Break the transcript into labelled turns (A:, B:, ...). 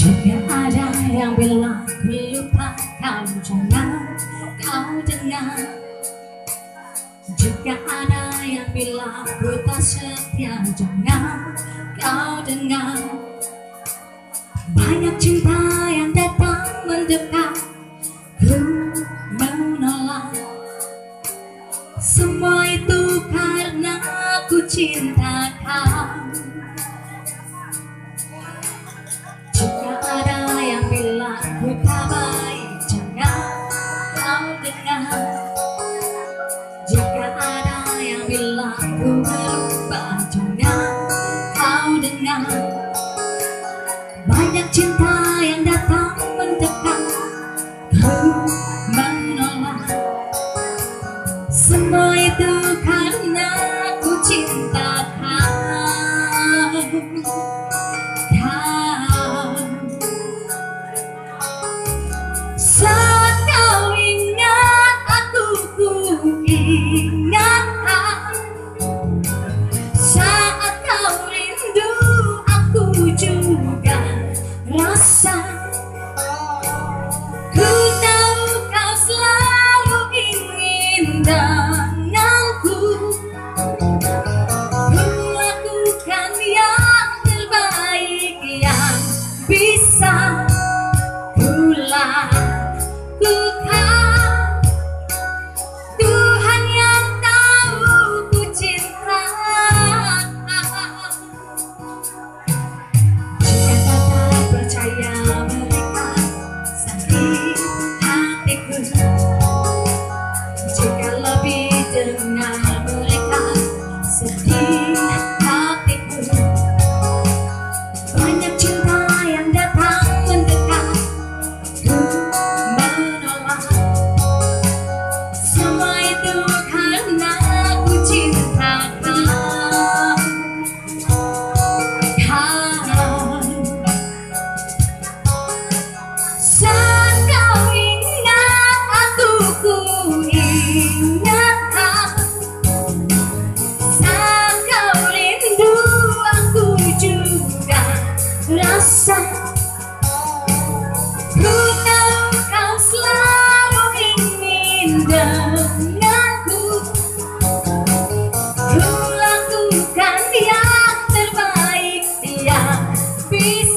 A: Jika ada yang bilang melupakan, jangan kau dengar. Jika ada yang bilang ku tak setia, jangan kau dengar. Banyak cinta yang datang mendekat, ku menolak. Semua itu karena ku cinta kau. Jika ada yang bilang ku tak baik, jangan kau dengar. Jika ada yang bilang ku berubah, jangan kau dengar. Banyak cinta yang datang mendekat, ku menolak. Semua itu karena ku cinta kau. Saat kau ingat aku, ku ingat. Saat kau rindu, aku juga rasa. Ku tahu kau selalu ingin denganku. Ku lakukan yang terbaik yang bisa ku lakukan. Tuhan yang tahu ku cinta. Jika tak percaya mereka sakit hatiku. Jika lebih dengar mereka sedih hatiku. Banyak cinta yang datang mendekat, ku menolak. Semua itu karena ku cinta kau. Saat kau ingat aku, ku ingat. Saat kau rindu, aku juga rasa. Ku tahu kau selalu ingin denganku. Ku lakukan yang terbaik yang bisa